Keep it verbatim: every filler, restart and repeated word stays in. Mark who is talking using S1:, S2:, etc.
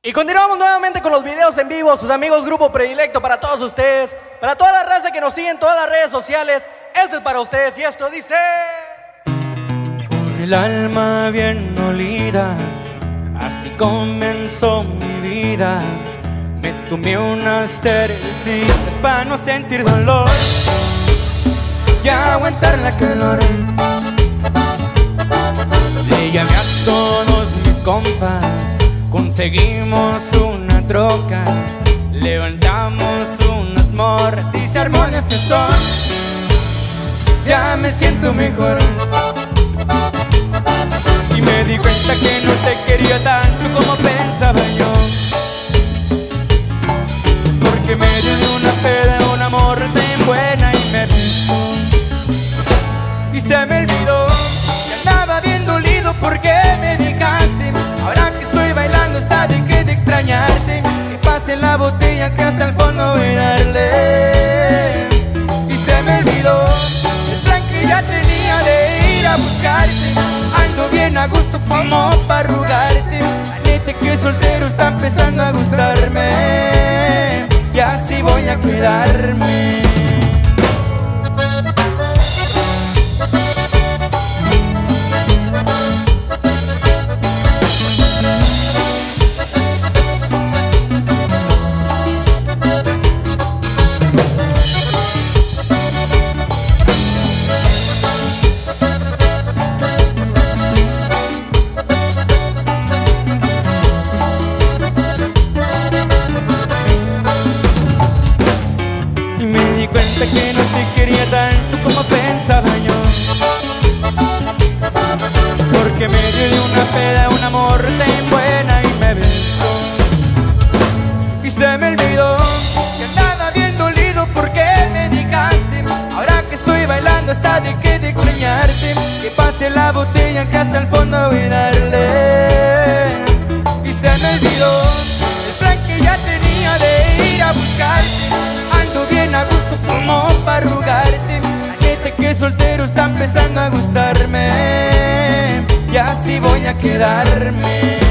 S1: Y continuamos nuevamente con los videos en vivo, sus amigos Grupo Predilecto, para todos ustedes, para toda la raza que nos sigue en todas las redes sociales. Esto es para ustedes y esto dice:
S2: con el alma bien molida, así comenzó mi vida. Me tomé unas cervecitas para no sentir dolor y aguantar la calor. Le llamé a todos mis compas, conseguimos una troca, levantamos unas morras y se armó el fiestón. Ya me siento mejor y me di cuenta que no te quería tanto como pensaba yo, porque me dio una peda, un amor tan buena y me besó y se me olvidó que andaba bien dolido porque me dejaste. Ahora que estoy bailando está de que de extrañarte. Que pase la botella que hasta el fondo voy a darle. Y se me olvidó el plan que ya tenía de ir a buscarte. Ando bien a gusto como para arrugarte. La neta que soltero está empezando a gustarme y así voy a quedarme. Cuenta que no te quería tanto como pensaba yo, porque me dio de una peda un amor tan buena y me besó y se me olvidó que andaba bien dolido porque me dejaste. Ahora que estoy bailando está de que de extrañarte. Que pase la botella que hasta el fondo voy a darle. Y se me olvidó el plan que ya tenía de ir a buscarte. Ando bien a gusto como para arrugarte. La neta que soltero está empezando a gustarme y así voy a quedarme.